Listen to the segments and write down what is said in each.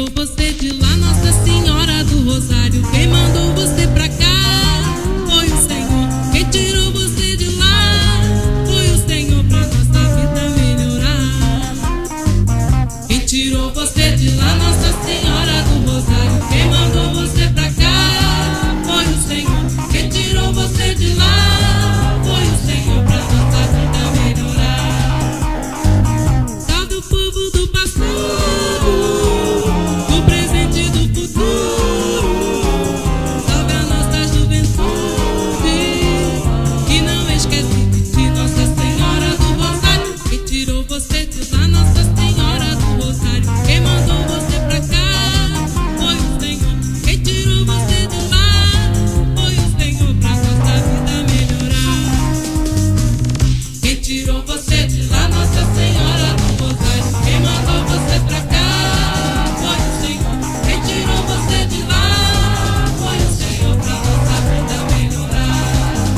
tirou você de lá, Nossa Senhora do Rosário? Quem mandou você pra cá? Foi o Senhor. Quem tirou você de lá? Foi o Senhor, pra nossa vida melhorar. Quem tirou você de lá, Nossa Senhora do Rosário? Quem mandou você pra cá? Foi o Senhor. Quem tirou você de lá? Foi o Senhor, pra nossa vida melhorar. Salve o povo do passado, do presente e do futuro. Salve a nossa juventude, que não esquece de Nossa Senhora do Rosário. Quem tirou você de lá, Nossa Senhora do Rosário? Quem mandou você pra cá? Foi o Senhor. Quem tirou você de lá? Foi o Senhor, pra nossa vida melhorar. Quem tirou você de lá, Nossa Senhora do Rosário? Quem mandou você pra cá? Foi o Senhor. Quem tirou você de lá? Foi o Senhor, pra nossa vida melhorar.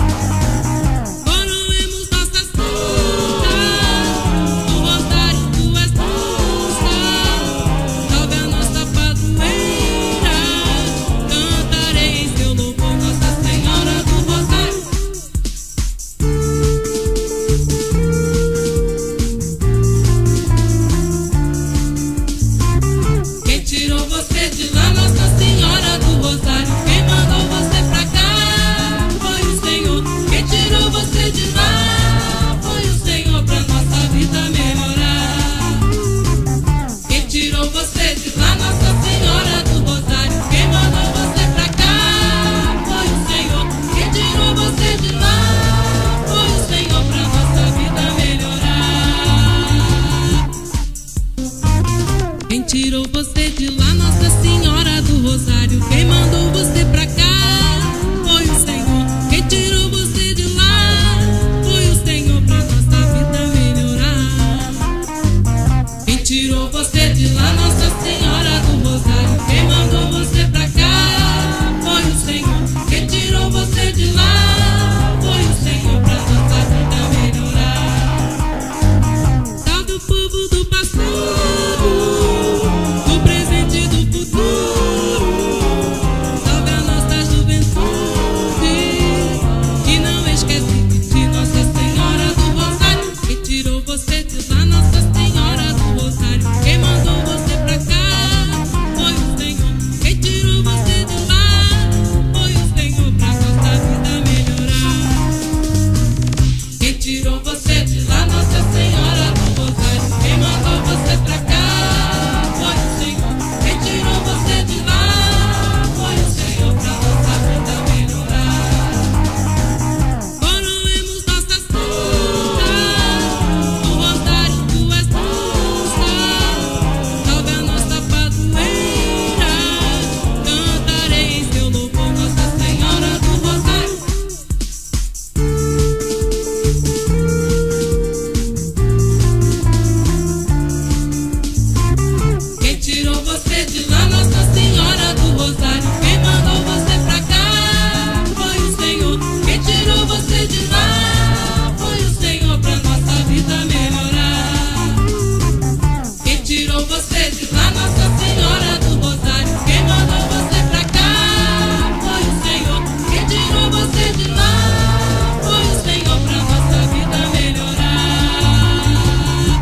Coroemos nossa Santa, do Rosário tu és força. Salve a nossa padroeira, cantarei em seu louvor, Nossa Senhora do Rosário. Quem tirou você de lá, Nossa Senhora do Rosário? Quem mandou você pra cá? Foi o Senhor. Quem tirou você de lá? Foi o Senhor, pra nossa vida melhorar. Quem tirou você de lá, Nossa Senhora do Rosário? Quem mandou você pra cá? Foi o Senhor. Quem tirou você de lá? Foi o Senhor, pra nossa vida melhorar. Quem tirou você de lá, Nossa Senhora do Rosário? Quem mandou você pra cá? Foi o Senhor. Quem tirou você de lá? Foi o Senhor, pra nossa vida melhorar. Quem tirou você de lá, Nossa Senhora do Rosário? Quem mandou você pra cá? Foi o Senhor. Quem tirou você de lá? Foi o Senhor, pra nossa vida melhorar. Salve o povo do passado, do presente e do futuro. Salve a nossa juventude, que não esquece de Nossa Senhora do Rosário. Quem tirou você de lá, Nossa Senhora do Rosário? Quem mandou você pra cá? Foi o Senhor. Quem tirou você de lá? Foi o Senhor, pra nossa vida melhorar. Quem tirou você de lá, Nossa Senhora do Rosário? Quem mandou você pra cá? Foi o Senhor. Quem tirou você de lá? Foi o Senhor, pra nossa vida melhorar. Coroemos nossa Santa, do Rosário tu és força. Salve a nossa padroeira, cantarei em seu louvor, Nossa Senhora do Rosário. Quem tirou você de lá, Nossa Senhora do Rosário? Quem mandou você pra cá? Foi o Senhor. Quem tirou você de lá? Foi o Senhor, pra nossa vida melhorar. Quem tirou você de lá, Nossa Senhora do Rosário? Quem mandou você pra cá? Foi o Senhor. Quem tirou você de lá? Foi o Senhor, pra nossa vida melhorar.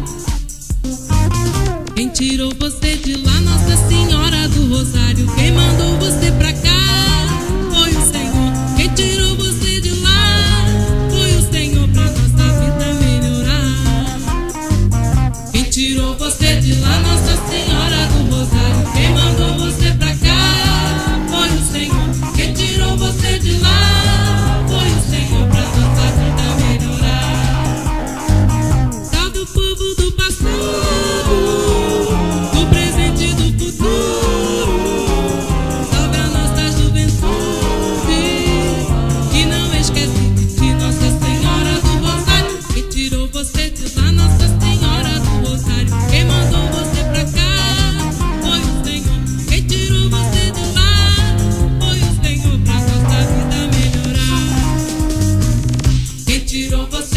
Quem tirou você de lá, Nossa Senhora do Rosário? Quem mandou você pra cá? Foi o Senhor. Quem tirou você de lá? Foi o Senhor, pra nossa vida melhorar. Quem tirou você de lá, Nossa Senhora do Rosário? Quem mandou você pra cá? Foi o Senhor. Quem tirou você de lá? Foi o Senhor, pra nossa vida melhorar. Salve o povo do passado, do presente e do futuro. Salve a nossa juventude, que não esquece de Nossa Senhora do Rosário. Quem tirou você de lá, Nossa Senhora do Rosário? Quem mandou você pra cá? Foi o Senhor. Quem tirou você de lá? Foi o Senhor, pra nossa vida melhorar. Quem tirou você